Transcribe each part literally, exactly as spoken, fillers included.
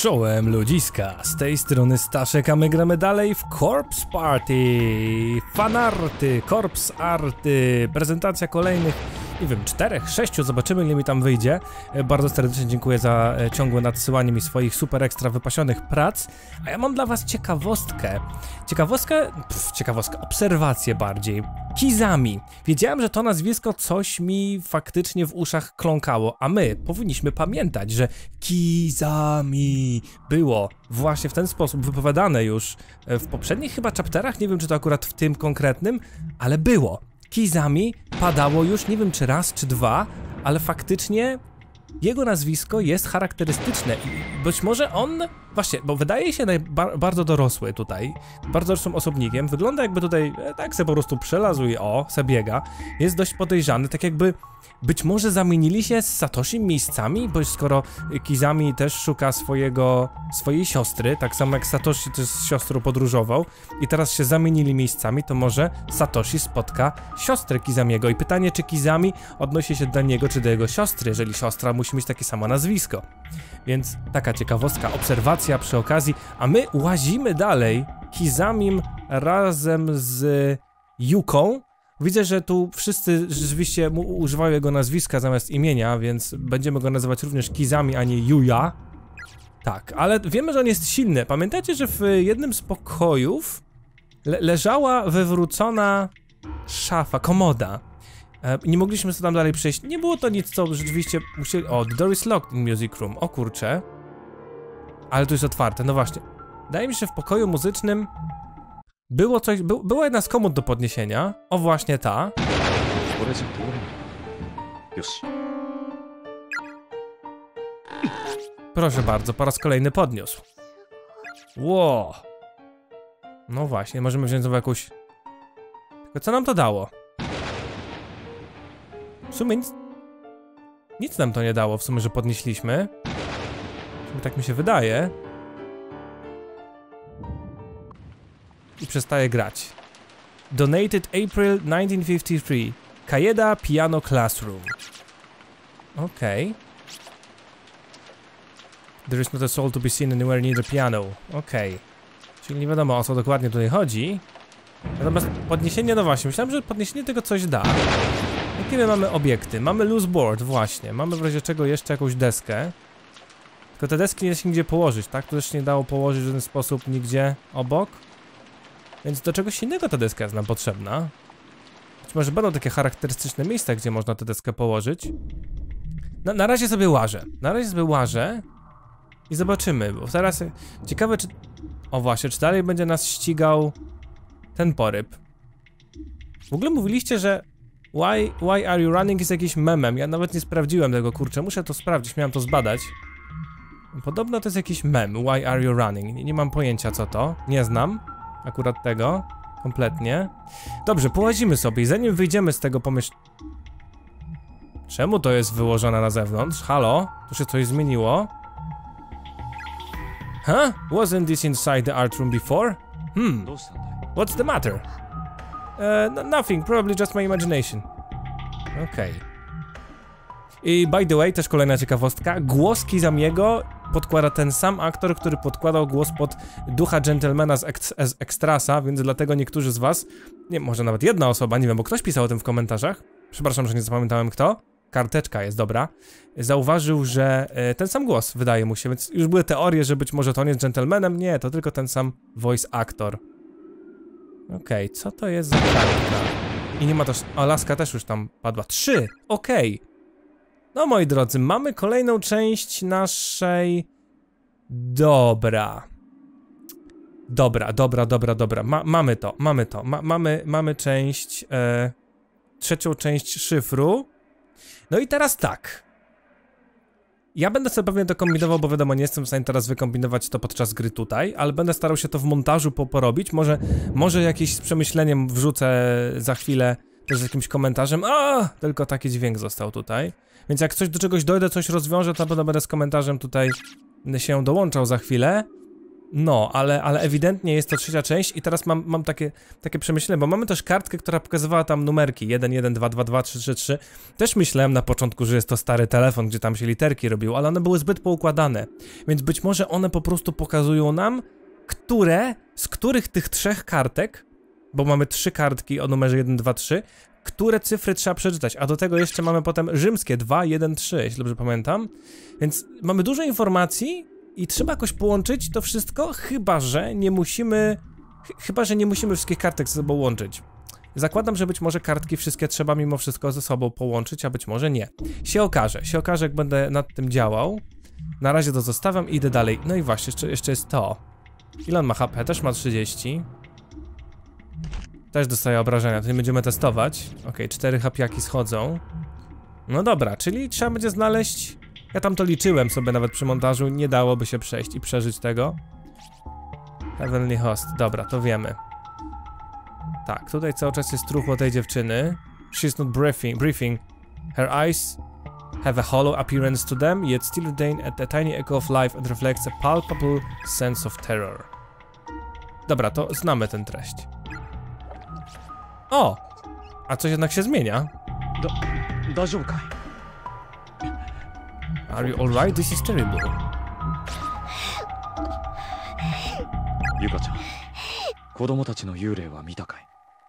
Czołem ludziska, z tej strony Staszek, a my gramy dalej w Corpse Party. Fanarty, corpse arty, prezentacja kolejnych, nie wiem, czterech, sześciu, zobaczymy ile mi tam wyjdzie. Bardzo serdecznie dziękuję za ciągłe nadsyłanie mi swoich super ekstra wypasionych prac. A ja mam dla was ciekawostkę. Ciekawostkę, pff, ciekawostkę, obserwację bardziej. Kizami. Wiedziałem, że to nazwisko coś mi faktycznie w uszach kląkało, a my powinniśmy pamiętać, że Kizami było właśnie w ten sposób wypowiadane już w poprzednich chyba chapterach, nie wiem czy to akurat w tym konkretnym, ale było. Kizami padało już, nie wiem czy raz, czy dwa, ale faktycznie jego nazwisko jest charakterystyczne i być może on, właśnie, bo wydaje się bar bardzo dorosły tutaj, bardzo dorosłym osobnikiem, wygląda jakby tutaj e, tak se po prostu przelazł i o, se biega, jest dość podejrzany, tak jakby być może zamienili się z Satoshi miejscami, bo skoro Kizami też szuka swojego, swojej siostry, tak samo jak Satoshi też z siostrą podróżował i teraz się zamienili miejscami, to może Satoshi spotka siostrę Kizamiego i pytanie, czy Kizami odnosi się do niego, czy do jego siostry, jeżeli siostra musi mieć takie samo nazwisko. Więc taka ciekawostka, obserwacja przy okazji, a my łazimy dalej Kizamim razem z Yuką. Widzę, że tu wszyscy rzeczywiście używają jego nazwiska zamiast imienia, więc będziemy go nazywać również Kizami, a nie Yuya. Tak, ale wiemy, że on jest silny. Pamiętacie, że w jednym z pokojów le leżała wywrócona szafa, komoda. E, nie mogliśmy sobie tam dalej przejść. Nie było to nic, co rzeczywiście musieli... O, the door is locked in music room. O kurczę. Ale tu jest otwarte, no właśnie. Wydaje mi się, że w pokoju muzycznym było coś, by, była jedna z komód do podniesienia. O, właśnie ta. Proszę bardzo, po raz kolejny podniósł. Ło. No właśnie, możemy wziąć znowu jakąś... Tylko co nam to dało? W sumie nic... Nic nam to nie dało, w sumie, że podnieśliśmy. Tak mi się wydaje. I przestaje grać. Donated April nineteen fifty-three. Kaeda Piano Classroom. Okej. Okay. There is not a soul to be seen anywhere near the piano. Okej. Okay. Czyli nie wiadomo, o co dokładnie tutaj chodzi. Natomiast podniesienie, no właśnie, myślałem, że podniesienie tego coś da. Jakie my mamy obiekty? Mamy loose board, właśnie. Mamy w razie czego jeszcze jakąś deskę. Tylko te deski nie da się nigdzie położyć, tak? Tu też nie dało położyć w żaden sposób nigdzie obok. Więc do czegoś innego ta deska jest nam potrzebna. Być może będą takie charakterystyczne miejsca, gdzie można tę deskę położyć. Na, na razie sobie łażę. Na razie sobie łażę. I zobaczymy, bo teraz... Ciekawe czy... O właśnie, czy dalej będzie nas ścigał ten poryb. W ogóle mówiliście, że Why, why are you running jest jakimś memem. Ja nawet nie sprawdziłem tego, kurczę. Muszę to sprawdzić, miałem to zbadać. Podobno to jest jakiś mem. Why are you running? Nie, nie mam pojęcia co to. Nie znam akurat tego. Kompletnie. Dobrze, połazimy sobie i zanim wyjdziemy z tego pomieszczenia... Czemu to jest wyłożone na zewnątrz? Halo? Tu się coś zmieniło? Huh? Wasn't this inside the art room before? Hmm. What's the matter? Uh, no, nothing, probably just my imagination. Okej. Okay. I by the way, też kolejna ciekawostka. Głos Kizamiego podkłada ten sam aktor, który podkładał głos pod ducha Gentlemana z, ek z Extrasa, więc dlatego niektórzy z was, nie, może nawet jedna osoba, nie wiem, bo ktoś pisał o tym w komentarzach. Przepraszam, że nie zapamiętałem kto. Karteczka jest dobra. Zauważył, że e, ten sam głos wydaje mu się, więc już były teorie, że być może to on jest Gentlemanem. Nie, to tylko ten sam voice actor. Okej, okay, co to jest za kartka? I nie ma też... O, laska też już tam padła. Trzy! Okej. Okay. No moi drodzy, mamy kolejną część naszej... Dobra. Dobra, dobra, dobra, dobra. Ma, mamy to, mamy to. Ma, mamy, mamy część... E, trzecią część szyfru. No i teraz tak. Ja będę sobie pewnie to kombinował, bo wiadomo, nie jestem w stanie teraz wykombinować to podczas gry tutaj, ale będę starał się to w montażu po porobić. Może, może jakieś z przemyśleniem wrzucę za chwilę też z jakimś komentarzem. A, tylko taki dźwięk został tutaj. Więc jak coś do czegoś dojdę, coś rozwiążę, to będę z komentarzem tutaj się dołączał za chwilę. No, ale, ale ewidentnie jest to trzecia część i teraz mam, mam takie, takie przemyślenie, bo mamy też kartkę, która pokazywała tam numerki jeden jeden dwa dwa dwa trzy trzy trzy. Też myślałem na początku, że jest to stary telefon, gdzie tam się literki robiło, ale one były zbyt poukładane. Więc być może one po prostu pokazują nam, które, z których tych trzech kartek, bo mamy trzy kartki o numerze jeden dwa trzy, które cyfry trzeba przeczytać, a do tego jeszcze mamy potem rzymskie dwa jeden trzy, jeśli dobrze pamiętam. Więc mamy dużo informacji i trzeba jakoś połączyć to wszystko, chyba że nie musimy, ch chyba że nie musimy wszystkich kartek ze sobą łączyć. Zakładam, że być może kartki wszystkie trzeba mimo wszystko ze sobą połączyć, a być może nie. Się okaże, się okaże, jak będę nad tym działał. Na razie to zostawiam i idę dalej. No i właśnie, jeszcze, jeszcze jest to. Ile on ma H P? Też ma trzydzieści. Też dostaje obrażenia, to nie będziemy testować. Ok, cztery hapiaki schodzą. No dobra, czyli trzeba będzie znaleźć... Ja tam to liczyłem sobie nawet przy montażu, nie dałoby się przejść i przeżyć tego. Heavenly Host, dobra, to wiemy. Tak, tutaj cały czas jest truchło tej dziewczyny. She's not briefing, briefing. Her eyes have a hollow appearance to them, yet still retain a, a tiny echo of life and reflects a palpable sense of terror. Dobra, to znamy tę treść. O! A coś jednak się zmienia. Da, dajobu kai? Are you alright? This is terrible. Yuka-chan, 子供たちの幽霊は見たかい?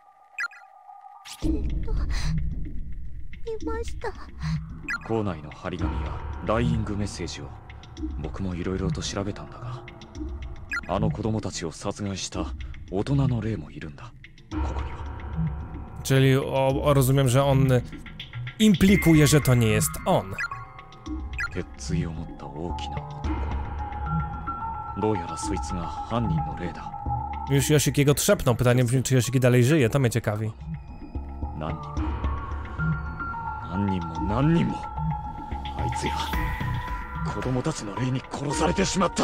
見ました。 校内の張り紙やライイングメッセージを僕もいろいろと調べたんだが、あの子供たちを殺害した大人の霊もいるんだ、ここには。 Czyli o, o, rozumiem, że on implikuje, że to nie jest on. 鉄槌を持った大きな男。どうやらそいつが犯人の霊だ。 Już Yoshikiego trzepnął. Pytanie brzmi, czy Yoshiki dalej żyje, to mnie ciekawi. 何人も何人も何人もあいつや子供たちの霊に殺されてしまった。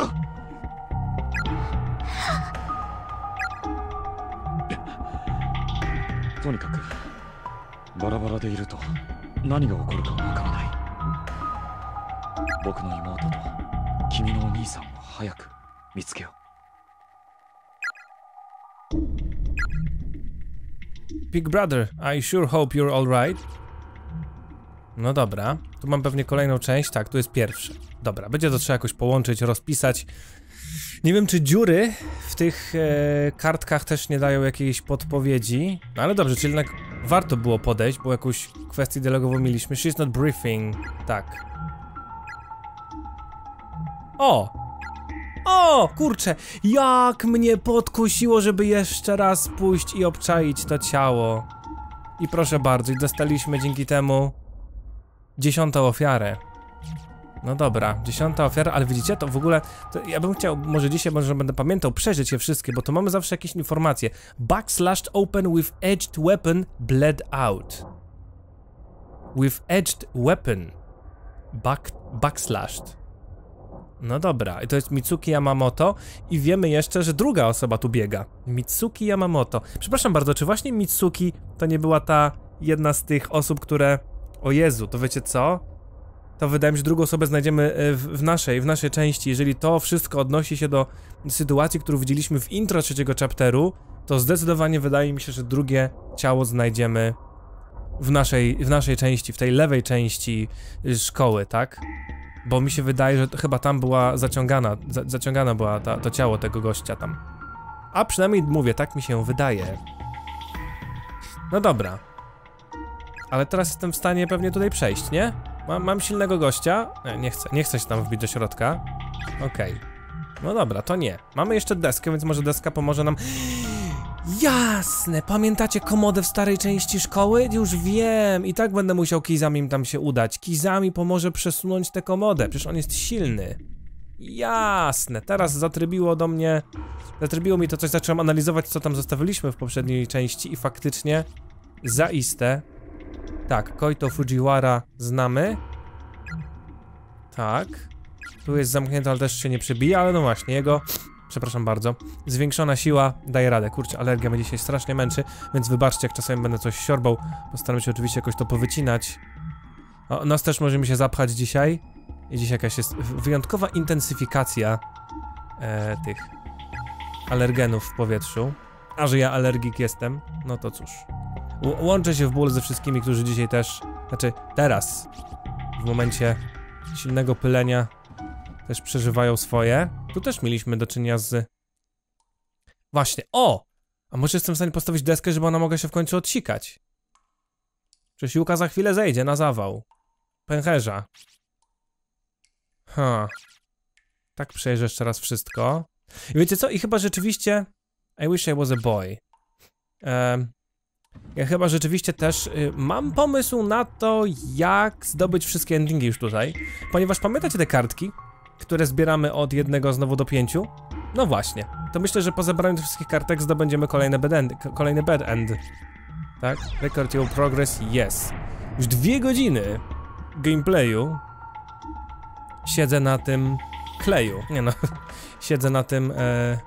とにかくバラバラでいると何が起こるかわからない。僕の妹と君のお兄さんを早く見つけよう。 Big Brother, I sure hope you're alright. No dobra, tu mam pewnie kolejną część, tak, tu jest pierwsza. Dobra, będzie to trzeba jakoś połączyć, rozpisać. Nie wiem, czy dziury w tych e, kartkach też nie dają jakiejś podpowiedzi. No ale dobrze, czyli jednak warto było podejść, bo jakąś kwestię dialogową mieliśmy. She's not briefing, tak. O! O, kurczę, jak mnie podkusiło, żeby jeszcze raz pójść i obczaić to ciało. I proszę bardzo, i dostaliśmy dzięki temu dziesiątą ofiarę. No dobra, dziesiąta ofiara, ale widzicie, to w ogóle, to ja bym chciał, może dzisiaj, może będę pamiętał, przeżyć je wszystkie, bo to mamy zawsze jakieś informacje. Backslashed open with edged weapon bled out. With edged weapon. Back, backslashed. No dobra, i to jest Mitsuki Yamamoto i wiemy jeszcze, że druga osoba tu biega. Mitsuki Yamamoto. Przepraszam bardzo, czy właśnie Mitsuki to nie była ta jedna z tych osób, które... O Jezu, to wiecie co? To wydaje mi się, że drugą osobę znajdziemy w, w naszej, w naszej części. Jeżeli to wszystko odnosi się do sytuacji, którą widzieliśmy w intro trzeciego chapteru, to zdecydowanie wydaje mi się, że drugie ciało znajdziemy w naszej, w naszej części, w tej lewej części szkoły, tak? Bo mi się wydaje, że to chyba tam była zaciągana, za, zaciągana była ta, to ciało tego gościa tam. A przynajmniej mówię, tak mi się wydaje. No dobra. Ale teraz jestem w stanie pewnie tutaj przejść, nie? Mam, mam silnego gościa. Nie, nie chcę, nie chcę się tam wbić do środka. Okej. Okay. No dobra, to nie. Mamy jeszcze deskę, więc może deska pomoże nam... Jasne! Pamiętacie komodę w starej części szkoły? Już wiem! I tak będę musiał Kizami tam się udać. Kizami pomoże przesunąć tę komodę, przecież on jest silny. Jasne! Teraz zatrybiło do mnie... Zatrybiło mi to coś, zacząłem analizować, co tam zostawiliśmy w poprzedniej części i faktycznie... Zaiste... Tak, Koito Fujiwara znamy. Tak. Tu jest zamknięty, ale też się nie przebija, ale no właśnie, jego... Przepraszam bardzo. Zwiększona siła daje radę. Kurczę, alergia mnie dzisiaj strasznie męczy, więc wybaczcie, jak czasami będę coś siorbał. Postaram się oczywiście jakoś to powycinać. O, nos też może mi się zapchać dzisiaj. I dziś jakaś jest wyjątkowa intensyfikacja e, tych alergenów w powietrzu. A że ja alergik jestem, no to cóż. Ł łączę się w ból ze wszystkimi, którzy dzisiaj też, znaczy teraz, w momencie silnego pylenia też przeżywają swoje. Tu też mieliśmy do czynienia z... Właśnie, o! A może jestem w stanie postawić deskę, żeby ona mogła się w końcu odsikać? Przecież Juka za chwilę zejdzie na zawał. Pęcherza. Ha. Tak przejrzę jeszcze raz wszystko. I wiecie co? I chyba rzeczywiście... I wish I was a boy. Um, ja chyba rzeczywiście też y, mam pomysł na to, jak zdobyć wszystkie endingi już tutaj. Ponieważ pamiętacie te kartki, które zbieramy od jednego znowu do pięciu? No właśnie. To myślę, że po zebraniu tych wszystkich kartek zdobędziemy kolejne bad end, kolejny bad end. Tak? Record your progress, yes. Już dwie godziny gameplayu siedzę na tym kleju. Nie no, siedzę na tym... E...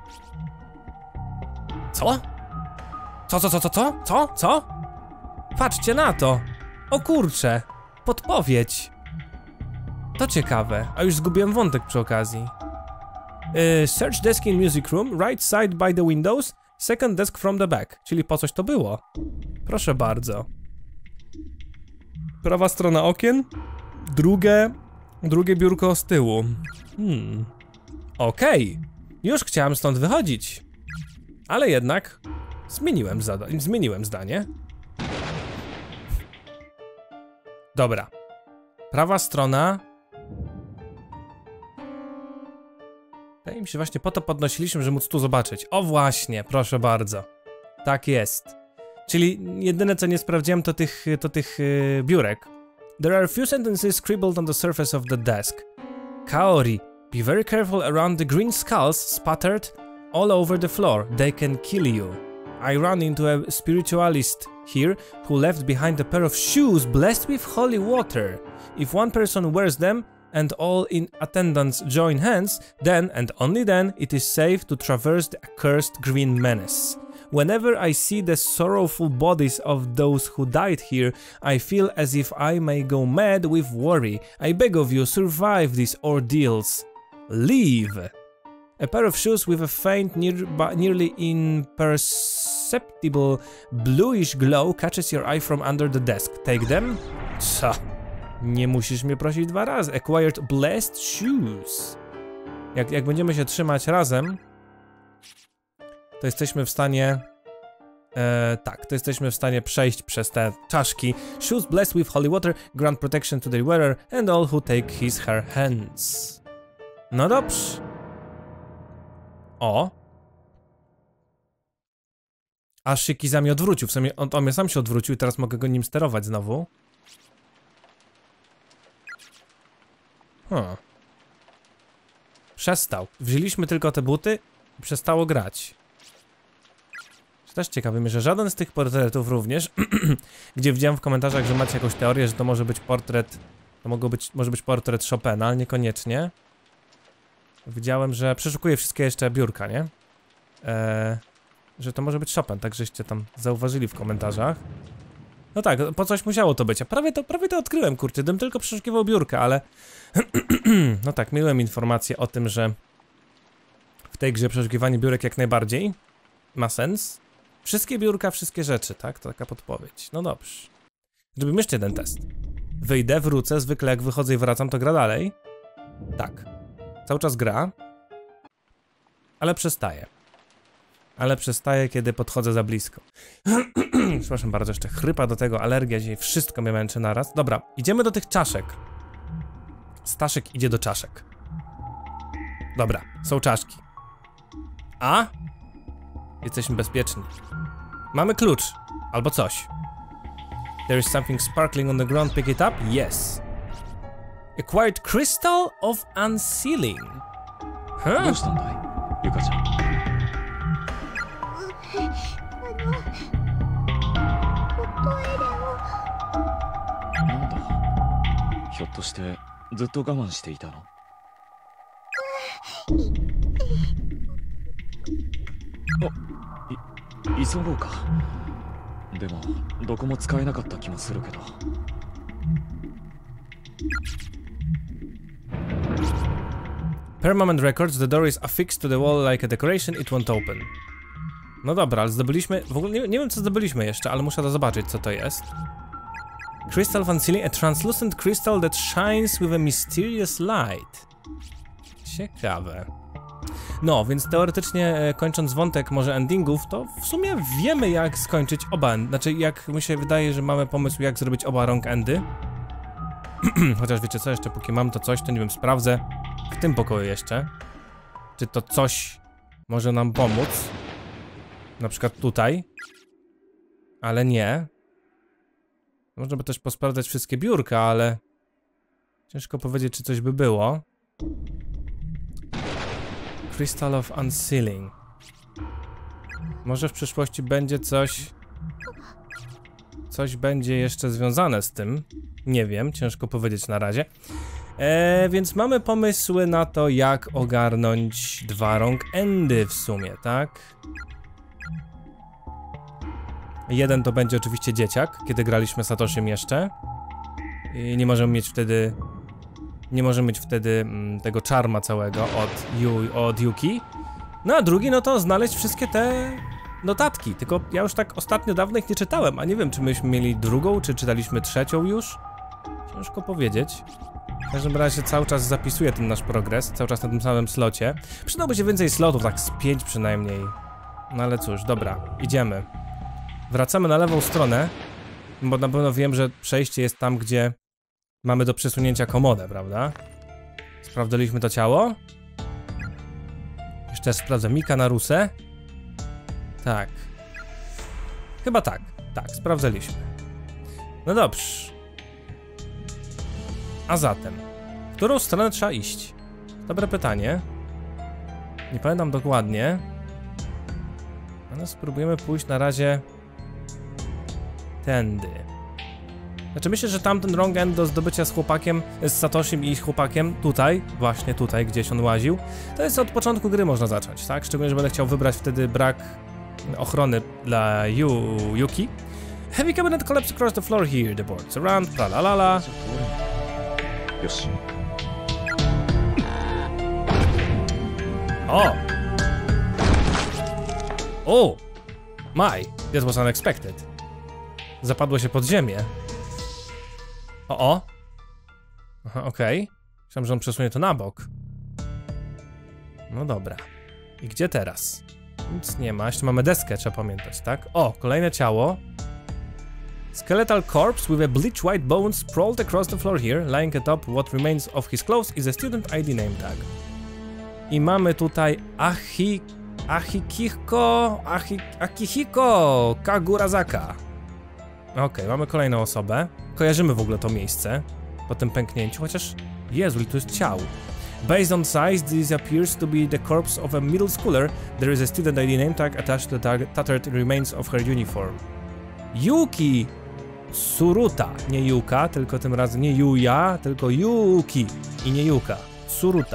Co? Co, co, co, co, co? Co? Co? Patrzcie na to! O kurcze! Podpowiedź! To ciekawe, a już zgubiłem wątek przy okazji. Yy, search desk in music room, right side by the windows, second desk from the back. Czyli po coś to było. Proszę bardzo. Prawa strona okien, drugie, drugie biurko z tyłu. Hmm. Okej. Okay. Już chciałem stąd wychodzić. Ale jednak zmieniłem, zada zmieniłem zdanie. Dobra. Prawa strona. Wydaje mi się, właśnie po to podnosiliśmy, że móc tu zobaczyć. O właśnie, proszę bardzo. Tak jest. Czyli jedyne co nie sprawdziłem to tych, to tych yy, biurek. There are a few sentences scribbled on the surface of the desk. Kaori, be very careful around the green skulls spattered all over the floor. They can kill you. I ran into a spiritualist here who left behind a pair of shoes blessed with holy water. If one person wears them and all in attendance join hands, then and only then it is safe to traverse the accursed green menace. Whenever I see the sorrowful bodies of those who died here, I feel as if I may go mad with worry. I beg of you, survive these ordeals. Leave. A pair of shoes with a faint, nearby, nearly imperceptible bluish glow catches your eye from under the desk. Take them? Co? Nie musisz mnie prosić dwa razy. Acquired blessed shoes. Jak, jak będziemy się trzymać razem, to jesteśmy w stanie... E, tak, to jesteśmy w stanie przejść przez te czaszki. Shoes blessed with holy water grant protection to their wearer and all who take his her hands. No dobrze. O. Aż się Kizami odwrócił. W sumie on, on mnie sam się odwrócił i teraz mogę go nim sterować znowu. Hmm. Przestał. Wzięliśmy tylko te buty i przestało grać. Też ciekawy mnie, że żaden z tych portretów również, gdzie widziałem w komentarzach, że macie jakąś teorię, że to może być portret, to mogło być, może być portret Chopina, ale niekoniecznie. Widziałem, że przeszukuję wszystkie jeszcze biurka, nie? Eee, że to może być Chopin, tak żeście tam zauważyli w komentarzach. No tak, po coś musiało to być, a prawie to, prawie to odkryłem, kurczę, gdybym tylko przeszukiwał biurka, ale... no tak, miałem informację o tym, że w tej grze przeszukiwanie biurek jak najbardziej ma sens. Wszystkie biurka, wszystkie rzeczy, tak? To taka podpowiedź. No dobrze. Zrobimy jeszcze jeden test. Wyjdę, wrócę, zwykle jak wychodzę i wracam, to gra dalej. Tak. Cały czas gra. Ale przestaje. Ale przestaje, kiedy podchodzę za blisko. Przepraszam bardzo, jeszcze chrypa do tego, alergia, dzisiaj wszystko mnie męczy naraz. Dobra, idziemy do tych czaszek. Staszek idzie do czaszek. Dobra, są czaszki. A? Jesteśmy bezpieczni. Mamy klucz. Albo coś. There is something sparkling on the ground. Pick it up? Yes. Acquired crystal of unsealing. Huh? どうしたんだい、ゆかちゃん。なんだ、ひょっとしてずっと我慢していたの？あ、い、急ごうか。でもどこも使えなかった気もするけど。 Permanent records, the door is affixed to the wall like a decoration, it won't open. No dobra, ale zdobyliśmy, w ogóle nie, nie wiem co zdobyliśmy jeszcze, ale muszę to zobaczyć co to jest. Crystal unsealing, a translucent crystal that shines with a mysterious light. Ciekawe. No, więc teoretycznie kończąc wątek może endingów, to w sumie wiemy jak skończyć oba endy. Znaczy jak mi się wydaje, że mamy pomysł jak zrobić oba wrong endy. Chociaż wiecie co, jeszcze póki mam to coś, to nie wiem, sprawdzę w tym pokoju jeszcze. Czy to coś może nam pomóc. Na przykład tutaj. Ale nie. Można by też posprawdzać wszystkie biurka, ale ciężko powiedzieć, czy coś by było. Crystal of Unsealing. Może w przyszłości będzie coś... Coś będzie jeszcze związane z tym. Nie wiem, ciężko powiedzieć na razie. Eee, więc mamy pomysły na to, jak ogarnąć dwa wrong endy w sumie, tak? Jeden to będzie oczywiście dzieciak, kiedy graliśmy Satoshim jeszcze. I nie możemy mieć wtedy... Nie możemy mieć wtedy mm, tego czarma całego od, Yu, od Yuki. No a drugi, no to znaleźć wszystkie te notatki. Tylko ja już tak ostatnio dawno ich nie czytałem, a nie wiem, czy myśmy mieli drugą, czy czytaliśmy trzecią już. Ciężko powiedzieć. W każdym razie cały czas zapisuję ten nasz progres, cały czas na tym samym slocie. Przydałoby się więcej slotów, tak z pięć przynajmniej. No ale cóż, dobra, idziemy. Wracamy na lewą stronę, bo na pewno wiem, że przejście jest tam, gdzie mamy do przesunięcia komodę, prawda? Sprawdzaliśmy to ciało. Jeszcze sprawdzę Mika na Rusę. Tak. Chyba tak, tak, sprawdzaliśmy. No dobrze. A zatem, w którą stronę trzeba iść? Dobre pytanie. Nie pamiętam dokładnie. Ale spróbujemy pójść na razie tędy. Znaczy myślę, że tamten wrong end do zdobycia z chłopakiem, z Satoshim i chłopakiem, tutaj, właśnie tutaj, gdzieś on łaził, to jest od początku gry można zacząć, tak? Szczególnie, że będę chciał wybrać wtedy brak ochrony dla Yu, Yuki. Heavy cabinet collapsed across the floor here, the boards around, bla la la la. O! O! My, that was unexpected. Zapadło się pod ziemię. O, o. Aha, okej. Okay. Myślałem, że on przesunie to na bok. No dobra. I gdzie teraz? Nic nie ma. Jeszcze mamy deskę, trzeba pamiętać, tak? O, kolejne ciało. Skeletal corpse with a bleach white bone sprawled across the floor here. Lying atop what remains of his clothes is a student I D name tag. I mamy tutaj Ahi... Ahikiko... Ahi... Akihiko Kagurazaka. Okej, okay, mamy kolejną osobę. Kojarzymy w ogóle to miejsce po tym pęknięciu, chociaż... Jezu, tu jest ciał. Based on size, this appears to be the corpse of a middle schooler. There is a student I D name tag attached to the tattered remains of her uniform. Yuki Tsuruta. Nie Yuka, tylko tym razem nie Yuya, tylko Yuki. I nie Yuka. Tsuruta.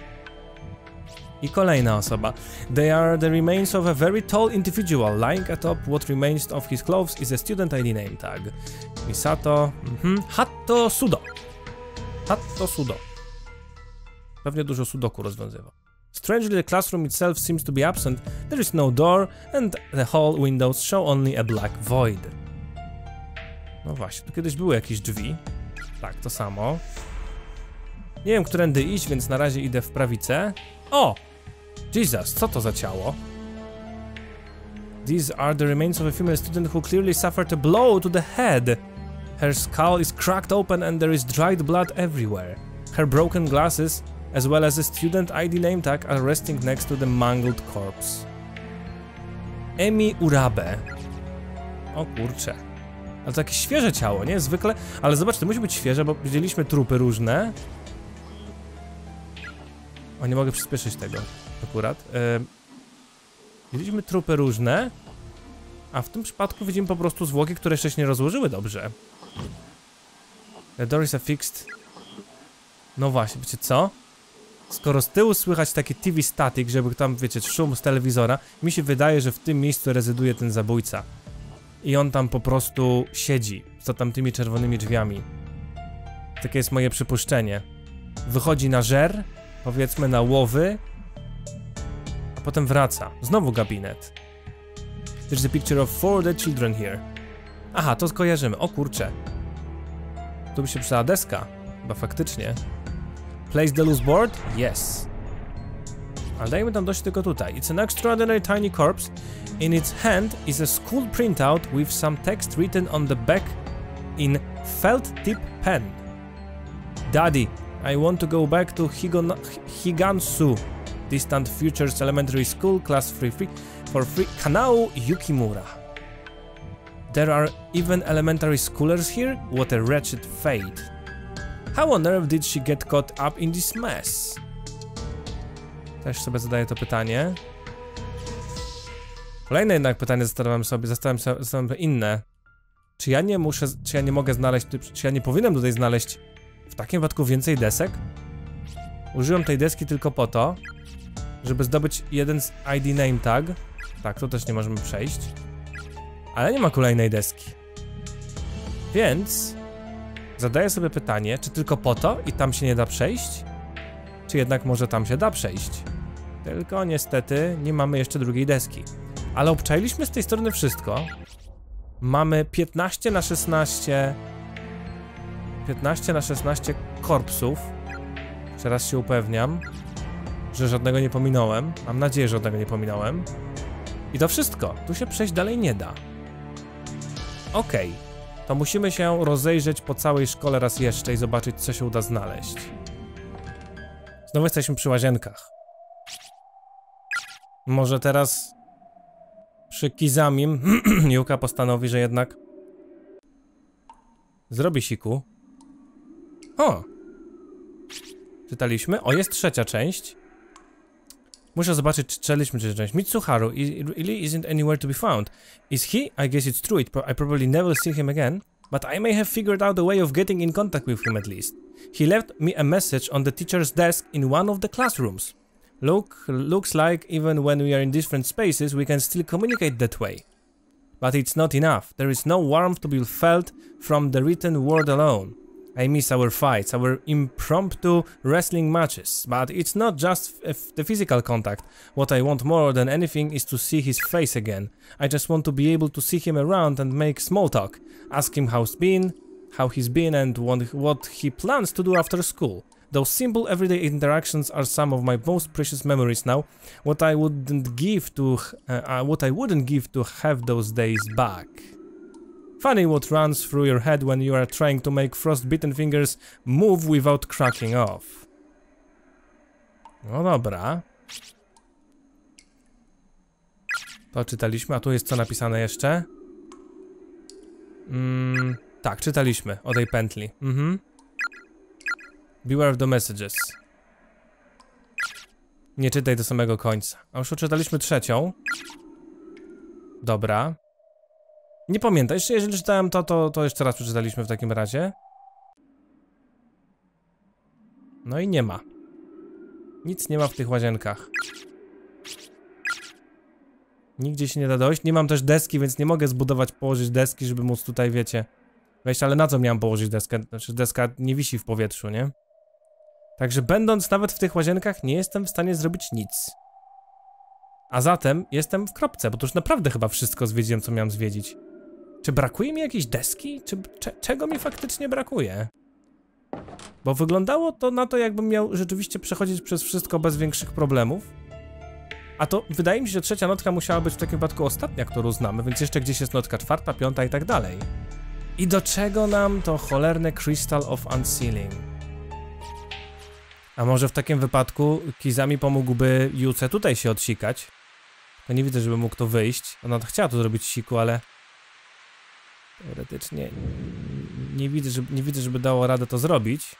I kolejna osoba. They are the remains of a very tall individual. Lying atop what remains of his clothes is a student I D name tag. Misato... Mhm. Hatto Sudo. Hatto Sudo. Pewnie dużo sudoku rozwiązywał. Strangely, the classroom itself seems to be absent. There is no door and the hall windows show only a black void. No właśnie, tu kiedyś były jakieś drzwi. Tak, to samo. Nie wiem, którędy iść, więc na razie idę w prawicę. O! Jesus, co to za ciało? These are the remains of a female student who clearly suffered a blow to the head. Her skull is cracked open and there is dried blood everywhere. Her broken glasses, as well as a student I D name tag, are resting next to the mangled corpse. Emi Urabe. O kurcze. Ale to jakieś świeże ciało, nie? Zwykle... Ale zobacz, to musi być świeże, bo widzieliśmy trupy różne. O, nie mogę przyspieszyć tego akurat. Yy, widzieliśmy trupy różne, a w tym przypadku widzimy po prostu zwłoki, które jeszcze się nie rozłożyły dobrze. The door is affixed. No właśnie, wiecie co? Skoro z tyłu słychać taki T V static, żeby tam, wiecie, szum z telewizora, mi się wydaje, że w tym miejscu rezyduje ten zabójca. I on tam po prostu siedzi, za tamtymi czerwonymi drzwiami. Takie jest moje przypuszczenie. Wychodzi na żer powiedzmy na łowy, a potem wraca. Znowu gabinet. There's a picture of four dead children here. Aha, to skojarzymy. O kurczę. Tu by się przydała deska. Chyba faktycznie. Place the loose board? Yes. Ale dajmy tam dość tylko tutaj. It's an extraordinary tiny corpse. In its hand is a school printout with some text written on the back in felt tip pen. Daddy, I want to go back to Higon Higansu, distant futures elementary school, class free, free for free. Kanao Yukimura. There are even elementary schoolers here? What a wretched fate. How on earth did she get caught up in this mess? Też sobie zadaję to pytanie. Kolejne jednak pytanie zastanawiam sobie, zastanawiam sobie, zastanawiam sobie inne. Czy ja nie muszę, czy ja nie mogę znaleźć, czy ja nie powinienem tutaj znaleźć w takim wypadku więcej desek? Użyłem tej deski tylko po to, żeby zdobyć jeden z I D name tag. Tak, to też nie możemy przejść. Ale nie ma kolejnej deski. Więc zadaję sobie pytanie, czy tylko po to i tam się nie da przejść? Czy jednak może tam się da przejść? Tylko niestety nie mamy jeszcze drugiej deski. Ale obczajliśmy z tej strony wszystko. Mamy piętnaście na szesnaście piętnaście na szesnaście korpsów. Jeszcze raz się upewniam, że żadnego nie pominąłem. Mam nadzieję, że żadnego nie pominąłem. I to wszystko. Tu się przejść dalej nie da. Okej. Okay. To musimy się rozejrzeć po całej szkole raz jeszcze i zobaczyć, co się uda znaleźć. Znowu jesteśmy przy łazienkach. Może teraz przy Kizamim Yuka postanowi, że jednak zrobi siku. O! Czytaliśmy? O, jest trzecia część. Muszę zobaczyć, czy czytaliśmy trzecią część. Mitsuharu really isn't anywhere to be found. Is he? I guess it's true. It pro I probably never see him again. But I may have figured out a way of getting in contact with him at least. He left me a message on the teacher's desk in one of the classrooms. Look, looks like even when we are in different spaces, we can still communicate that way. But it's not enough. There is no warmth to be felt from the written word alone. I miss our fights, our impromptu wrestling matches, but it's not just f the physical contact. What I want more than anything is to see his face again. I just want to be able to see him around and make small talk, ask him how's been, how he's been and what, what he plans to do after school. Those simple everyday interactions are some of my most precious memories now. What I wouldn't give to, uh, what I wouldn't give to have those days back. Funny what runs through your head when you are trying to make frostbitten fingers move without cracking off. No dobra. To czytaliśmy, a tu jest co napisane jeszcze? Mm, tak, czytaliśmy o tej pętli. Mhm. Beware of the messages. Nie czytaj do samego końca. A już czytaliśmy trzecią. Dobra. Nie pamiętaj, jeszcze jeżeli czytałem to, to, to jeszcze raz przeczytaliśmy w takim razie. No i nie ma. Nic nie ma w tych łazienkach. Nigdzie się nie da dojść. Nie mam też deski, więc nie mogę zbudować, położyć deski, żeby móc tutaj, wiecie, wejść. Ale na co miałem położyć deskę? Znaczy deska nie wisi w powietrzu, nie? Także będąc nawet w tych łazienkach, nie jestem w stanie zrobić nic. A zatem jestem w kropce, bo to już naprawdę chyba wszystko zwiedziłem, co miałem zwiedzić. Czy brakuje mi jakiejś deski? Czy cze czego mi faktycznie brakuje? Bo wyglądało to na to, jakbym miał rzeczywiście przechodzić przez wszystko bez większych problemów. A to wydaje mi się, że trzecia notka musiała być w takim wypadku ostatnia, którą znamy, więc jeszcze gdzieś jest notka czwarta, piąta i tak dalej. I do czego nam to cholerne Crystal of Unsealing? A może w takim wypadku Kizami pomógłby Yuce tutaj się odsikać? No nie widzę, żeby mógł to wyjść. Ona chciała to zrobić siku, ale teoretycznie nie widzę, żeby, nie widzę, żeby dało radę to zrobić.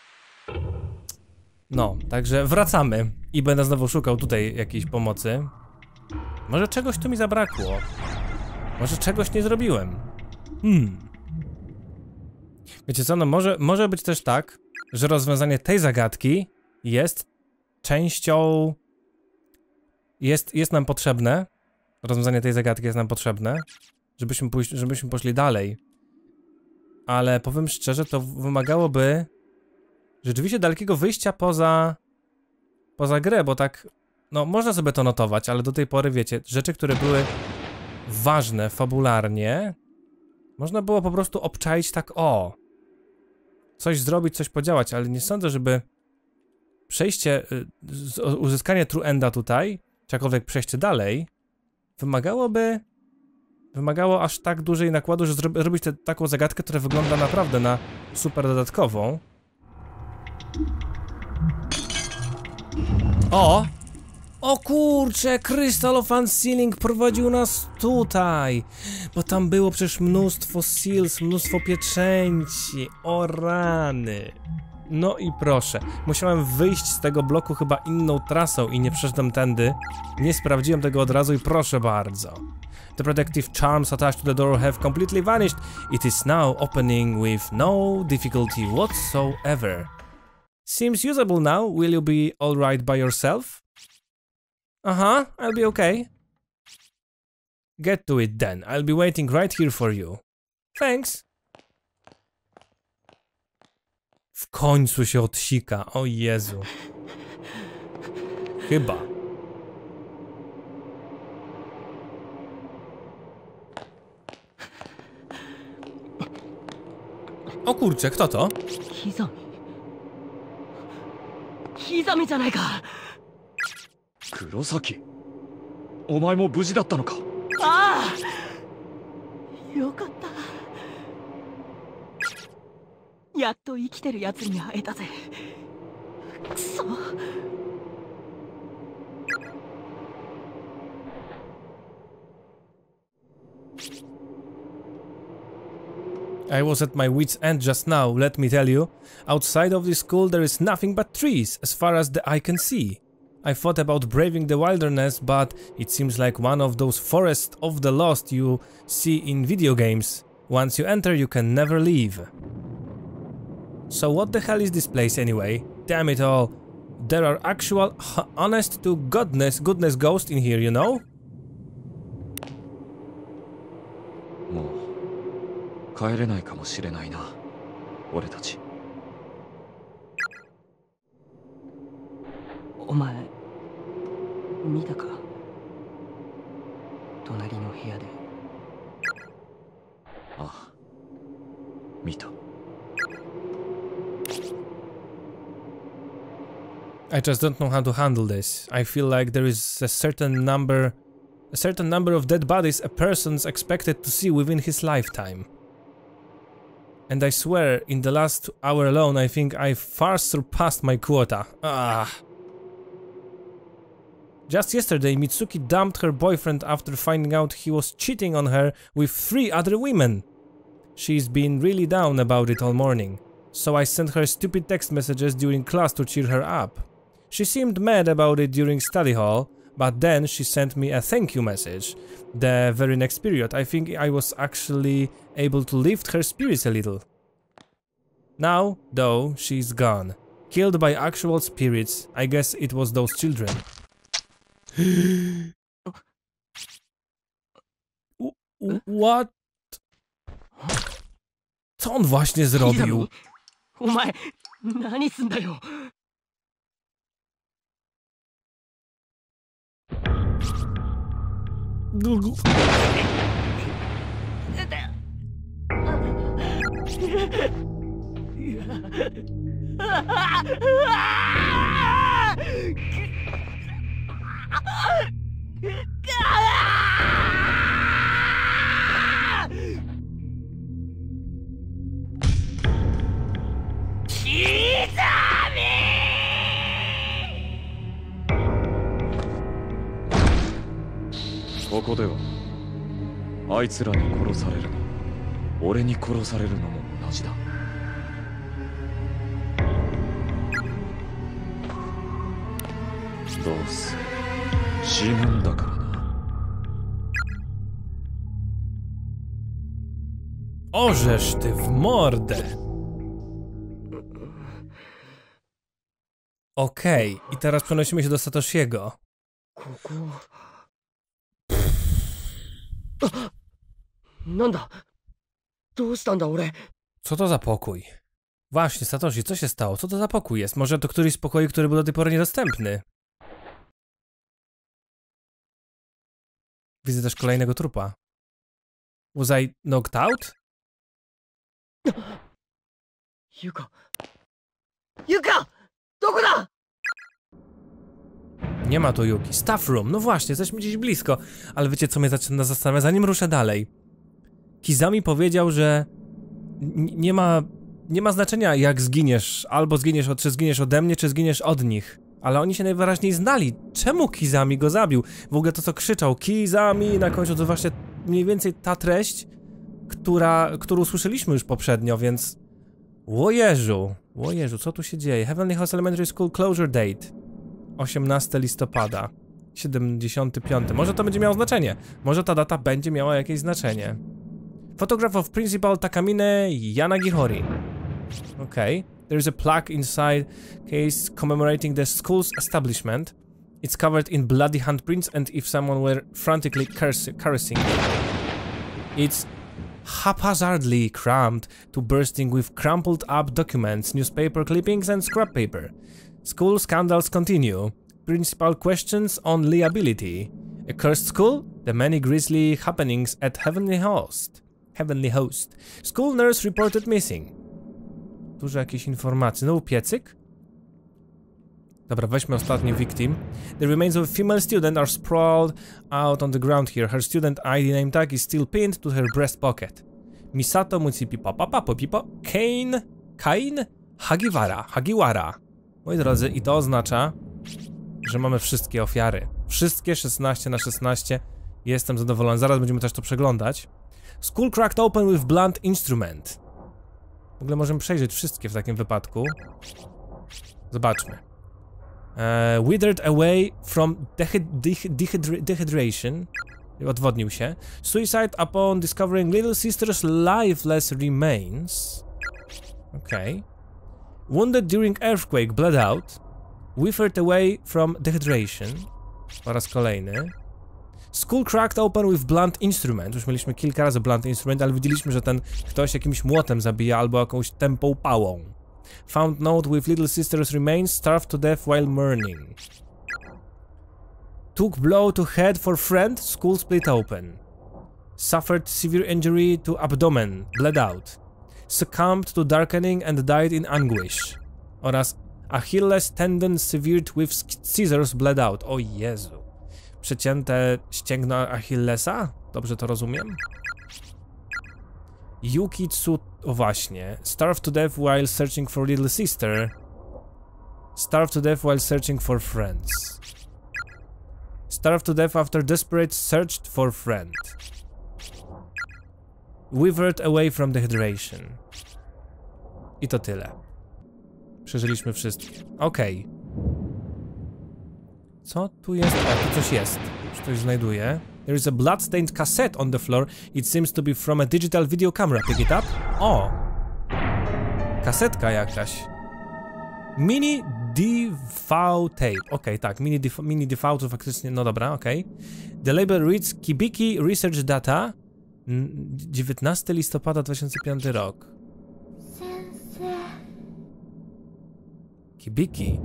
No, także wracamy i będę znowu szukał tutaj jakiejś pomocy. Może czegoś tu mi zabrakło. Może czegoś nie zrobiłem. Hmm. Wiecie co, no może, może być też tak, że rozwiązanie tej zagadki jest częścią... Jest, jest nam potrzebne. Rozwiązanie tej zagadki jest nam potrzebne, żebyśmy, pójść, żebyśmy poszli dalej. Ale powiem szczerze, to wymagałoby rzeczywiście dalekiego wyjścia poza poza grę, bo tak, no można sobie to notować, ale do tej pory, wiecie, rzeczy, które były ważne fabularnie, można było po prostu obczaić tak, o, coś zrobić, coś podziałać, ale nie sądzę, żeby przejście, uzyskanie true enda tutaj, czy jakkolwiek przejście dalej, wymagałoby, wymagało aż tak dużej nakładu, że zrobić tę taką zagadkę, która wygląda naprawdę na super dodatkową. O! O kurcze, Crystal of Unsealing prowadził nas tutaj, bo tam było przecież mnóstwo seals, mnóstwo pieczęci, o rany. No i proszę, musiałem wyjść z tego bloku chyba inną trasą i nie przeszedłem tędy, nie sprawdziłem tego od razu i proszę bardzo. The protective charms attached to the door have completely vanished. It is now opening with no difficulty whatsoever. Seems usable now. Will you be alright by yourself? Uh-huh, I'll be okay. Get to it then. I'll be waiting right here for you. Thanks. W końcu się odsika. O Jezu. Chyba. O kurczę, kto to? Kizami. Kizami じゃないか。 黒崎、お前も無事だったのか。 ああ、よかった。やっと生きてるやつに会えたぜ。くそ。 I was at my wit's end just now, let me tell you. Outside of this school there is nothing but trees, as far as the eye can see. I thought about braving the wilderness, but it seems like one of those forests of the lost you see in video games. Once you enter, you can never leave. So what the hell is this place anyway? Damn it all. There are actual, honest to goodness, goodness ghosts in here, you know? もう帰れないかもしれないな、俺たち。 お前見たか、隣の部屋で。 ああ、見た。 I just don't know how to handle this. I feel like there is a certain number, a certain number of dead bodies a person's expected to see within his lifetime. And I swear, in the last hour alone, I think I far surpassed my quota. Ah. Just yesterday, Mitsuki dumped her boyfriend after finding out he was cheating on her with three other women. She's been really down about it all morning, so I sent her stupid text messages during class to cheer her up. She seemed mad about it during study hall, but then she sent me a thank you message. The very next period, I think I was actually able to lift her spirits a little. Now, though, she's gone. Killed by actual spirits. I guess it was those children. What? Co on właśnie zrobił? お前何すんだよ。 ここではあいつらに殺されるも俺に殺されるのも同じだ。どうせ死ぬんだからな。 Orzesz ty w mordę. Okej, okay, i teraz przenosimy się do Satoshiego. ここなんだ、どうしたんだ俺。 Co to za pokój? Właśnie, Satoshi, co się stało? Co to za pokój jest? Może to któryś z pokoi, który był do tej pory niedostępny? Widzę też kolejnego trupa. Was I knocked out? Yuka! Yuka! Doko? Nie ma tu Yuki. Staff room. No właśnie, jesteśmy gdzieś blisko. Ale wiecie, co mnie zaczyna zastanawiać? Zanim ruszę dalej. Kizami powiedział, że nie ma, nie ma znaczenia, jak zginiesz. Albo zginiesz, od, czy zginiesz ode mnie, czy zginiesz od nich. Ale oni się najwyraźniej znali. Czemu Kizami go zabił? W ogóle to, co krzyczał Kizami na końcu, to właśnie mniej więcej ta treść, która, którą usłyszeliśmy już poprzednio, więc... Łojeżu, łojeżu, co tu się dzieje? Heavenly House Elementary School Closure Date. osiemnastego listopada. siedemdziesiąty piąty. Może to będzie miało znaczenie. Może ta data będzie miała jakieś znaczenie. Photograph of Principal Takamine Yanagihori. Okay. There is a plaque inside case commemorating the school's establishment. It's covered in bloody handprints and if someone were frantically cursing. It's haphazardly crammed to bursting with crumpled up documents, newspaper clippings and scrap paper. School scandals continue. Principal questions on liability. A cursed school? The many grisly happenings at Heavenly Host. Heavenly Host. School nurse reported missing. Dużo jakiejś informacji. No piecyk? Dobra, weźmy ostatni victim. The remains of a female student are sprawled out on the ground here. Her student I D name tag is still pinned to her breast pocket. Misato Mutsipipa Papa Popipo Kane Kain Hagiwara Hagiwara. Moi drodzy, i to oznacza, że mamy wszystkie ofiary. Wszystkie szesnaście na szesnaście. Jestem zadowolony. Zaraz będziemy też to przeglądać. School cracked open with blunt instrument. W ogóle możemy przejrzeć wszystkie w takim wypadku. Zobaczmy. Uh, withered away from dehydration. Odwodnił się. Suicide upon discovering little sister's lifeless remains. Okay. Wounded during earthquake, bled out. Withered away from dehydration. Po raz kolejny. School cracked open with blunt instrument. Już mieliśmy kilka razy blunt instrument, ale widzieliśmy, że ten ktoś jakimś młotem zabija albo jakąś tępą pałą. Found note with little sister's remains, starved to death while mourning. Took blow to head for friend, school split open. Suffered severe injury to abdomen, bled out. Succumbed to darkening and died in anguish. Oraz Achilles tendon severed with scissors, bled out. O Jezu. Przecięte ścięgno Achillesa? Dobrze to rozumiem? Yuki Tsu... O właśnie. Starved to death while searching for little sister. Starved to death while searching for friends. Starved to death after desperate searched for friend. Withered away from dehydration. I to tyle. Przeżyliśmy wszystkie. Okej. Okay. Co tu jest? A, tu coś jest. Czy coś znajduje? There is a blood-stained cassette on the floor. It seems to be from a digital video camera. Pick it up. O! Kasetka jakaś. Mini D V tape. Okej, okay, tak. Mini D V, mini D V to faktycznie... No dobra, okej. Okay. The label reads Kibiki Research Data. dziewiętnastego listopada dwa tysiące piąty rok. Kibiki.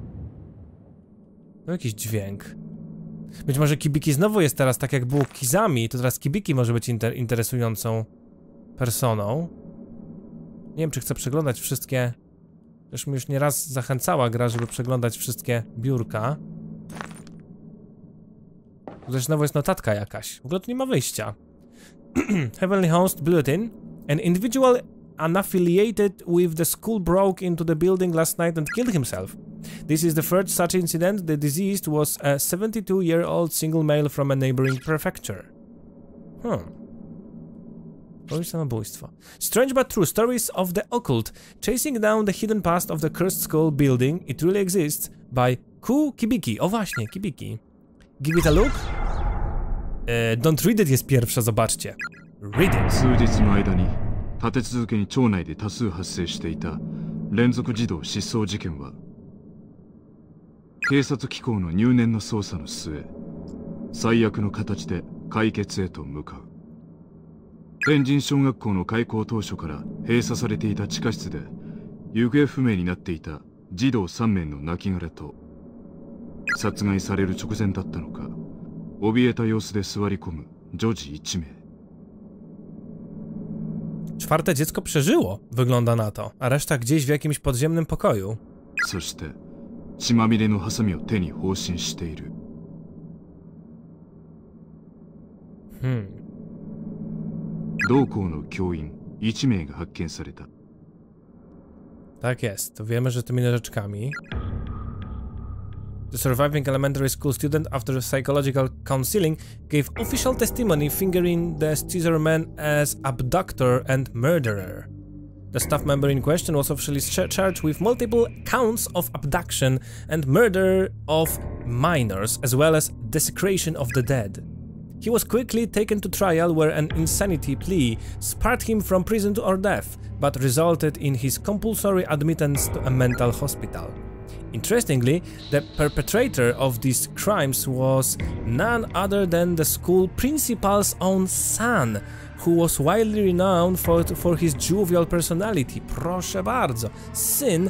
No jakiś dźwięk. Być może Kibiki znowu jest teraz tak jak było Kizami, to teraz Kibiki może być inter interesującą personą. Nie wiem, czy chcę przeglądać wszystkie... Już mi już nieraz zachęcała gra, żeby przeglądać wszystkie biurka. Tutaj znowu jest notatka jakaś. W ogóle tu nie ma wyjścia. Heavenly Host Bulletin. An individual unaffiliated with the school broke into the building last night and killed himself. This is the first such incident. The deceased was a seventy-two-year-old single male from a neighboring prefecture. Hmm. Samobójstwo. Strange but true stories of the occult. Chasing down the hidden past of the cursed school building. It really exists. By Ku Kibiki. O właśnie, Kibiki. Give it a look. E, don't read it jest pierwsze, zobaczcie. Read it. 数日の間に立て続けに町内で多数発生していた連続児童失踪事件は警察機構の入念な捜査の末最悪の形で解決へと向かう。天神小学校の開校当初から閉鎖されていた地下室で行方不明になっていた児童さん名の亡骸と殺害される直前だったのか怯えた様子で座り込む女児いち名。 Czwarte dziecko przeżyło, wygląda na to, a reszta gdzieś w jakimś podziemnym pokoju. そして血まみれのハサミを手に放心している。 Hmm. 同校の教員いち名が発見された。 Tak jest, to wiemy, że tymi nożyczkami. The surviving elementary school student, after psychological counseling, gave official testimony fingering the Scissorman as abductor and murderer. The staff member in question was officially charged with multiple counts of abduction and murder of minors, as well as desecration of the dead. He was quickly taken to trial, where an insanity plea spared him from prison or death, but resulted in his compulsory admittance to a mental hospital. Interestingly, the perpetrator of these crimes was none other than the school principal's own son, who was widely renowned for, for his jovial personality. Proszę bardzo, syn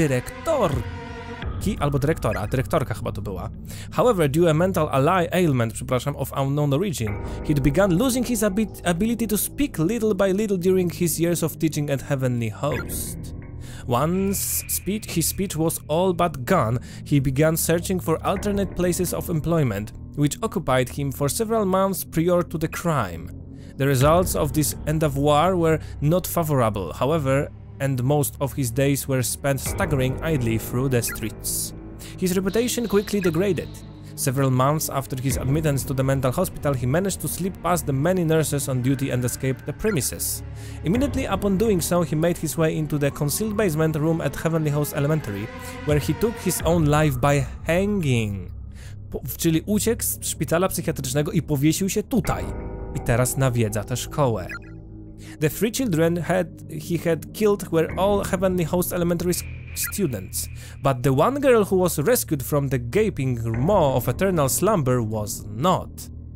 dyrektorki, albo dyrektora, dyrektorka chyba to była. However, due to a mental ailment, przepraszam, of unknown origin, he'd begun losing his ability to speak little by little during his years of teaching at Heavenly Host. Once speech, his speech was all but gone, he began searching for alternate places of employment, which occupied him for several months prior to the crime. The results of this endeavor were not favorable, however, and most of his days were spent staggering idly through the streets. His reputation quickly degraded. Several months after his admittance to the mental hospital, he managed to slip past the many nurses on duty and escape the premises. Immediately upon doing so, he made his way into the concealed basement room at Heavenly Host Elementary, where he took his own life by hanging. Po, czyli uciekł z szpitala psychiatrycznego i powiesił się tutaj. I teraz nawiedza tę szkołę. The three children had, he had killed were all Heavenly Host Elementary students, but the one girl who was rescued from the gaping maw of eternal slumber was not.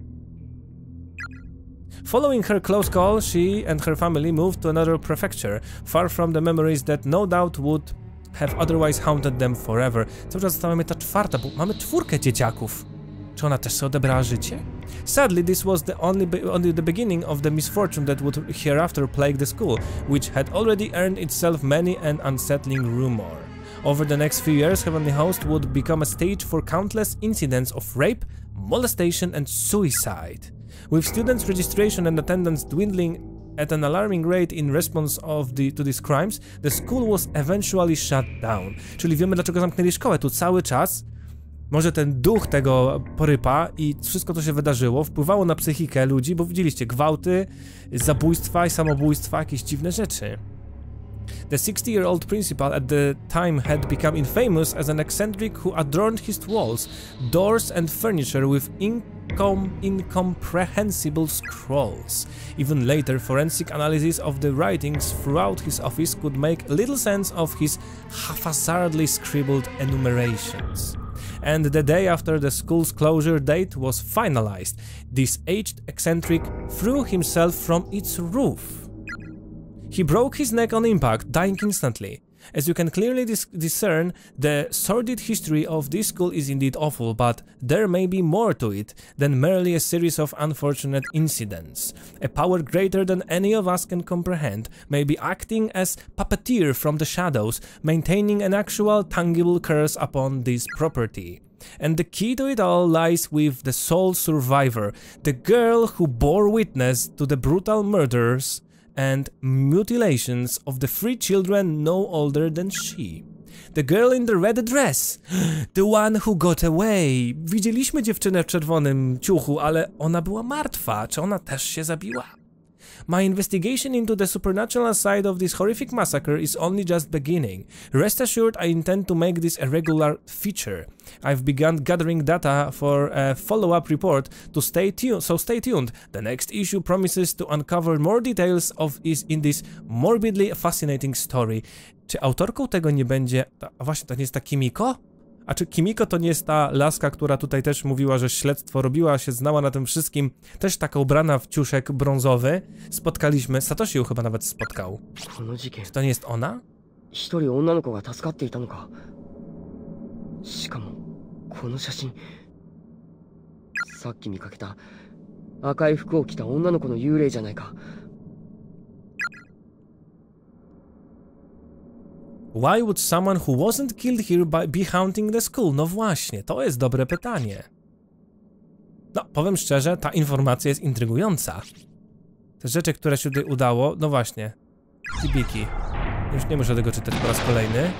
Following her close call, she and her family moved to another prefecture, far from the memories that no doubt would have otherwise haunted them forever. Cały czas została ta czwarta, bo mamy czwórkę dzieciaków. Czy ona też sobie odebrała życie? Sadly, this was the only, be only the beginning of the misfortune that would hereafter plague the school, which had already earned itself many an unsettling rumor. Over the next few years, Heavenly Host would become a stage for countless incidents of rape, molestation, and suicide. With students' registration and attendance dwindling at an alarming rate in response of the, to these crimes, the school was eventually shut down. Czyli wiemy, dlaczego zamknęli szkołę. Tu cały czas może ten duch tego porypa i wszystko, co się wydarzyło, wpływało na psychikę ludzi, bo widzieliście gwałty, zabójstwa i samobójstwa, jakieś dziwne rzeczy. The sixty-year-old principal at the time had become infamous as an eccentric who adorned his walls, doors and furniture with incom incomprehensible scrolls. Even later, forensic analysis of the writings throughout his office could make little sense of his haphazardly scribbled enumerations. And the day after the school's closure date was finalized, this aged eccentric threw himself from its roof. He broke his neck on impact, dying instantly. As you can clearly dis discern, the sordid history of this school is indeed awful, but there may be more to it than merely a series of unfortunate incidents. A power greater than any of us can comprehend may be acting as puppeteer from the shadows, maintaining an actual tangible curse upon this property. And the key to it all lies with the sole survivor, the girl who bore witness to the brutal murders and mutilations of the three children no older than she. The girl in the red dress, the one who got away. Widzieliśmy dziewczynę w czerwonym ciuchu, ale ona była martwa. Czy ona też się zabiła? My investigation into the supernatural side of this horrific massacre is only just beginning. Rest assured, I intend to make this a regular feature. I've begun gathering data for a follow-up report, to stay tuned, so stay tuned. The next issue promises to uncover more details of is in this morbidly fascinating story. Czy autorką tego nie będzie... A właśnie, to nie jest ta Kimiko? A czy Kimiko to nie jest ta laska, która tutaj też mówiła, że śledztwo robiła, się znała na tym wszystkim, też taka ubrana w ciuszek brązowy? Spotkaliśmy, Satoshi ją chyba nawet spotkał. Czy to nie jest ona? 一人女の子が助かっていたのか。しかもこの写真、さっき見かけた赤い服を着た女の子の幽霊じゃないか。 Why would someone who wasn't killed here by be haunting the school? No właśnie, to jest dobre pytanie. No, powiem szczerze, ta informacja jest intrygująca. Te rzeczy, które się tutaj udało, no właśnie. Kibiki. Już nie muszę tego czytać po raz kolejny.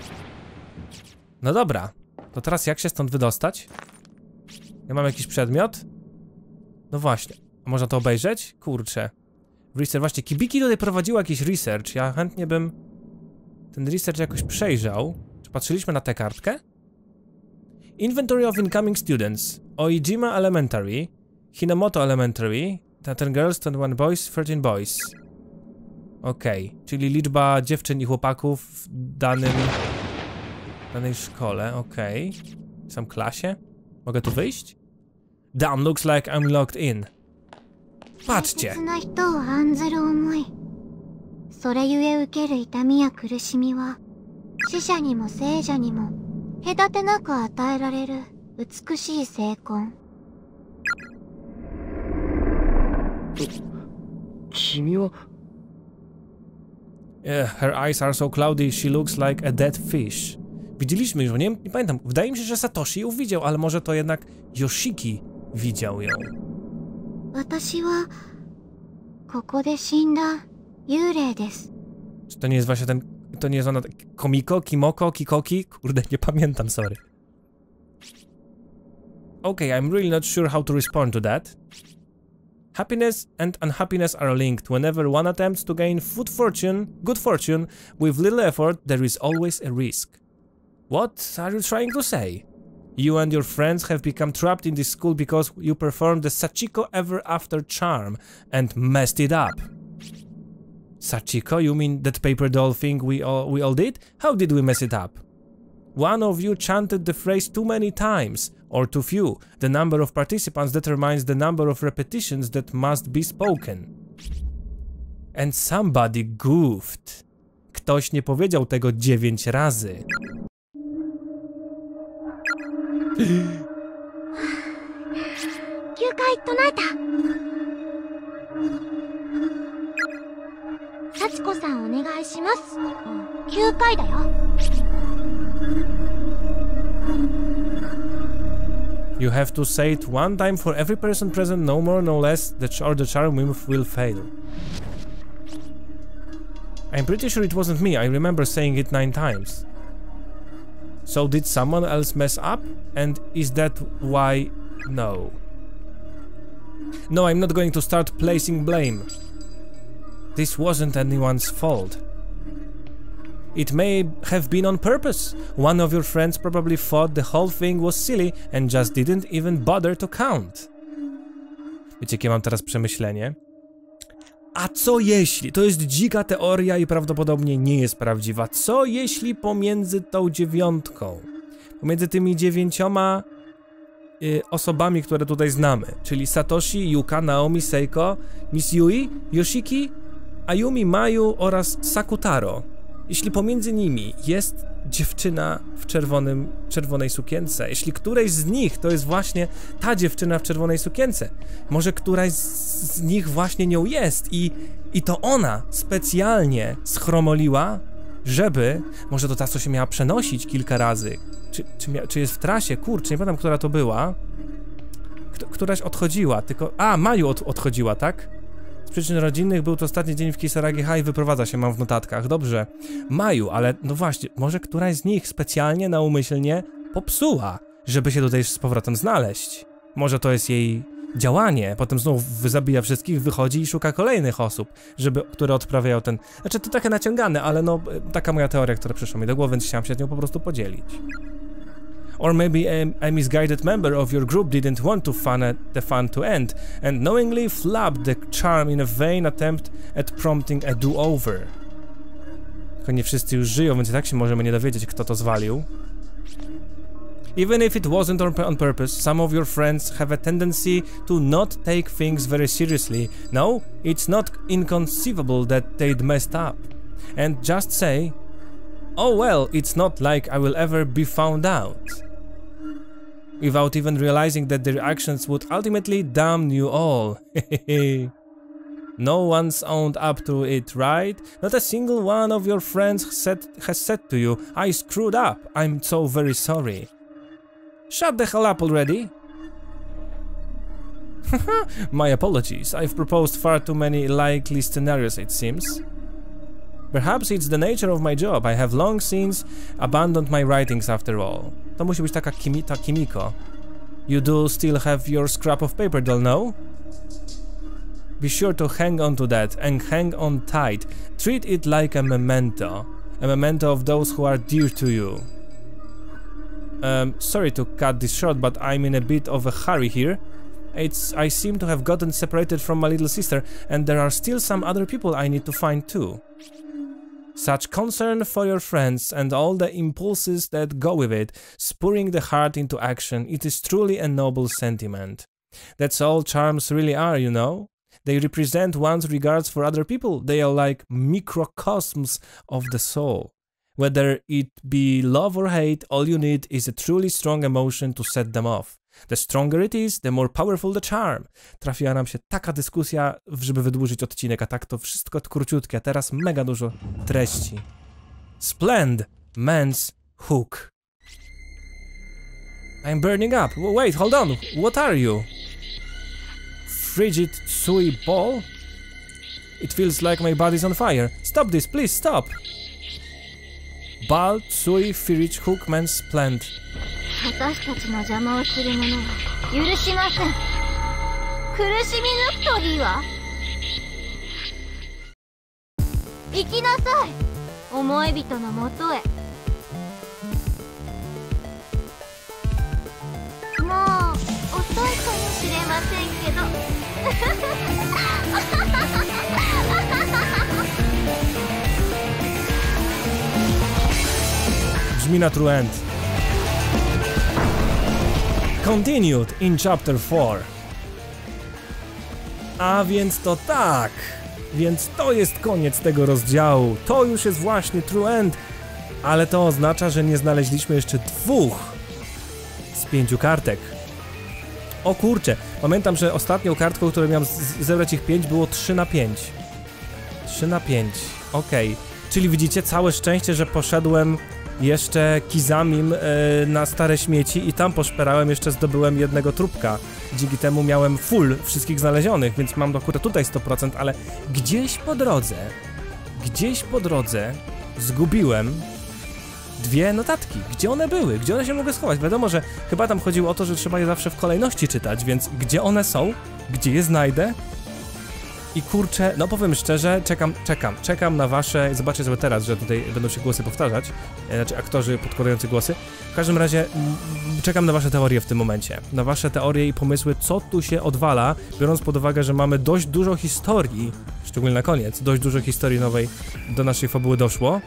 No dobra, to teraz jak się stąd wydostać? Ja mam jakiś przedmiot? No właśnie, a można to obejrzeć? Kurczę. Research, właśnie, Kibiki tutaj prowadziła jakiś research, ja chętnie bym ten research jakoś przejrzał. Czy patrzyliśmy na tę kartkę? Inventory of incoming students. Oijima Elementary, Hinamoto Elementary, ten girls, twenty one boys, thirteen boys. Okej, okay. Czyli liczba dziewczyn i chłopaków w danym, danej szkole, okej. Okay. W sam klasie? Mogę tu wyjść? Damn, looks like I'm locked in. Patrzcie! それゆえ受ける痛みや苦しみは死者にも生者にも隔てなく与えられる美しい聖魂。 君は Yeah, her eyes are so cloudy, she looks like a dead fish. Widzieliśmy już, nie, nie pamiętam. Wydaje mi się, że Satoshi ją widział, ale może to jednak Yoshiki widział ją. 私はここで死んだ幽霊です。 Czy to nie jest właśnie ten... To nie jest ona... Komiko? Kimoko? Kikoki? Kurde, nie pamiętam, sorry. Okay, I'm really not sure how to respond to that. Happiness and unhappiness are linked. Whenever one attempts to gain good fortune, good fortune, with little effort, there is always a risk. What are you trying to say? You and your friends have become trapped in this school because you performed the Sachiko Ever After charm and messed it up. Sachiko? You mean that paper doll thing we all, we all did? How did we mess it up? One of you chanted the phrase too many times, or too few. The number of participants determines the number of repetitions that must be spoken. And somebody goofed. Ktoś nie powiedział tego dziewięć razy. きゅうかい唱えた。幸子さんお願いします。きゅうかいだよ。 You have to say it one time for every person present, no more, no less, the ch or the charm will fail. I'm pretty sure it wasn't me, I remember saying it nine times. So did someone else mess up? And is that why? No. No, I'm not going to start placing blame. This wasn't anyone's fault. It may have been on purpose. One of your friends probably thought the whole thing was silly and just didn't even bother to count. Wiecie, jakie mam teraz przemyślenie? A co jeśli? To jest dzika teoria i prawdopodobnie nie jest prawdziwa. Co jeśli pomiędzy tą dziewiątką, pomiędzy tymi dziewięcioma y, osobami, które tutaj znamy, czyli Satoshi, Yuka, Naomi, Seiko, Miss Yui, Yoshiki, Ayumi, Mayu oraz Sakutaro, jeśli pomiędzy nimi jest dziewczyna w czerwonym, czerwonej sukience, jeśli któreś z nich to jest właśnie ta dziewczyna w czerwonej sukience, może któraś z, z nich właśnie nią jest i, i to ona specjalnie schromoliła, żeby, może to ta, co się miała przenosić kilka razy, czy, czy, mia, czy jest w trasie, kurczę, nie pamiętam, która to była, Kto, któraś odchodziła, tylko, a, Mayu od, odchodziła, tak? Z przyczyn rodzinnych był to ostatni dzień w Kisaragi High, wyprowadza się, mam w notatkach, dobrze. Mayu, ale no właśnie, może któraś z nich specjalnie, naumyślnie popsuła, żeby się tutaj z powrotem znaleźć. Może to jest jej działanie, potem znów zabija wszystkich, wychodzi i szuka kolejnych osób, żeby, które odprawiają ten... Znaczy to trochę naciągane, ale no, taka moja teoria, która przyszła mi do głowy, więc chciałem się z nią po prostu podzielić. Or maybe a, a misguided member of your group didn't want to fun at the fun to end, and knowingly flabbed the charm in a vain attempt at prompting a do-over. Tylko nie wszyscy już żyją, więc i tak się możemy nie dowiedzieć, kto to zwalił. Even if it wasn't on, on purpose, some of your friends have a tendency to not take things very seriously. No, it's not inconceivable that they'd messed up. And just say, Oh well, it's not like I will ever be found out. Without even realizing that their actions would ultimately damn you all. No one's owned up to it, right? Not a single one of your friends said, has said to you, I screwed up, I'm so very sorry. Shut the hell up already. My apologies, I've proposed far too many likely scenarios, it seems. Perhaps it's the nature of my job, I have long since abandoned my writings after all. To musi być taka kimi, ta Kimiko. You do still have your scrap of paper, doll, no? Be sure to hang on to that, and hang on tight. Treat it like a memento. A memento of those who are dear to you. Um, sorry to cut this short, but I'm in a bit of a hurry here. It's, I seem to have gotten separated from my little sister, and there are still some other people I need to find too. Such concern for your friends and all the impulses that go with it, spurring the heart into action, it is truly a noble sentiment. That's all charms really are, you know? They represent one's regards for other people, they are like microcosms of the soul. Whether it be love or hate, all you need is a truly strong emotion to set them off. The stronger it is, the more powerful the charm. Trafiła nam się taka dyskusja, żeby wydłużyć odcinek, a tak to wszystko króciutkie, a teraz mega dużo treści. Splend, man's hook. I'm burning up. Wait, hold on. What are you? Frigid Tsui ball? It feels like my body's on fire. Stop this, please stop. Ball, Tsui, Frigid hook, man's splend. 私たちの邪魔をする者は許しません。苦しみ抜くといいわ。行きなさい、思い人のもとへ。もう遅いかもしれませんけど。 Brzmi na true end. Continued in chapter four. A więc to tak. Więc to jest koniec tego rozdziału. To już jest właśnie true end. Ale to oznacza, że nie znaleźliśmy jeszcze dwóch z pięciu kartek. O kurczę, pamiętam, że ostatnią kartką, którą miałem zebrać ich pięć, było trzy na pięć. trzy na pięć. Okej. Okay. Czyli widzicie, całe szczęście, że poszedłem jeszcze Kizamim yy, na stare śmieci i tam poszperałem, jeszcze zdobyłem jednego trupka. Dzięki temu miałem full wszystkich znalezionych, więc mam akurat tutaj sto procent, ale gdzieś po drodze, gdzieś po drodze zgubiłem dwie notatki. Gdzie one były? Gdzie one się mogły schować? Wiadomo, że chyba tam chodziło o to, że trzeba je zawsze w kolejności czytać, więc gdzie one są? Gdzie je znajdę? I kurczę, no powiem szczerze, czekam, czekam, czekam na wasze, zobaczcie sobie teraz, że tutaj będą się głosy powtarzać, znaczy aktorzy podkładający głosy. W każdym razie m, czekam na wasze teorie w tym momencie, na wasze teorie i pomysły, co tu się odwala, biorąc pod uwagę, że mamy dość dużo historii, szczególnie na koniec, dość dużo historii nowej do naszej fabuły doszło.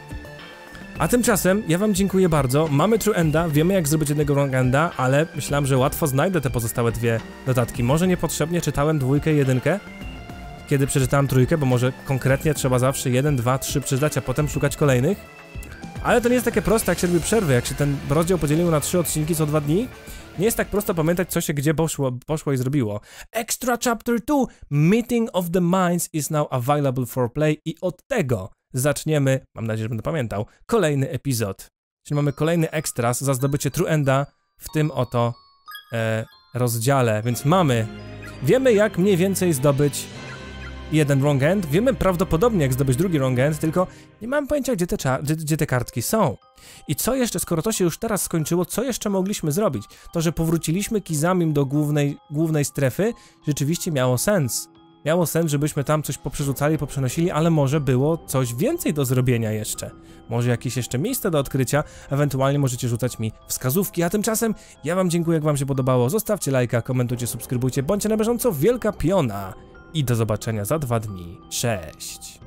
A tymczasem ja wam dziękuję bardzo, mamy true enda, wiemy jak zrobić jednego wrong enda, ale myślałem, że łatwo znajdę te pozostałe dwie notatki. Może niepotrzebnie czytałem dwójkę i jedynkę, kiedy przeczytałem trójkę, bo może konkretnie trzeba zawsze jeden, dwa, trzy przeczytać, a potem szukać kolejnych. Ale to nie jest takie proste, jak się robi przerwy, jak się ten rozdział podzielił na trzy odcinki co dwa dni. Nie jest tak prosto pamiętać, co się gdzie poszło, poszło i zrobiło. Extra Chapter two! Meeting of the Minds is now available for play i od tego zaczniemy, mam nadzieję, że będę pamiętał, kolejny epizod. Czyli mamy kolejny ekstras za zdobycie true enda w tym oto e, rozdziale, więc mamy, wiemy jak mniej więcej zdobyć jeden wrong end, wiemy prawdopodobnie jak zdobyć drugi wrong end, tylko nie mam pojęcia gdzie te, gdzie, gdzie te kartki są. I co jeszcze, skoro to się już teraz skończyło, co jeszcze mogliśmy zrobić? To, że powróciliśmy Kizamim do głównej, głównej strefy, rzeczywiście miało sens. Miało sens, żebyśmy tam coś poprzerzucali, poprzenosili, ale może było coś więcej do zrobienia jeszcze. Może jakieś jeszcze miejsce do odkrycia, ewentualnie możecie rzucać mi wskazówki, a tymczasem ja wam dziękuję, jak wam się podobało. Zostawcie lajka, komentujcie, subskrybujcie, bądźcie na bieżąco, wielka piona. I do zobaczenia za dwa dni. Cześć!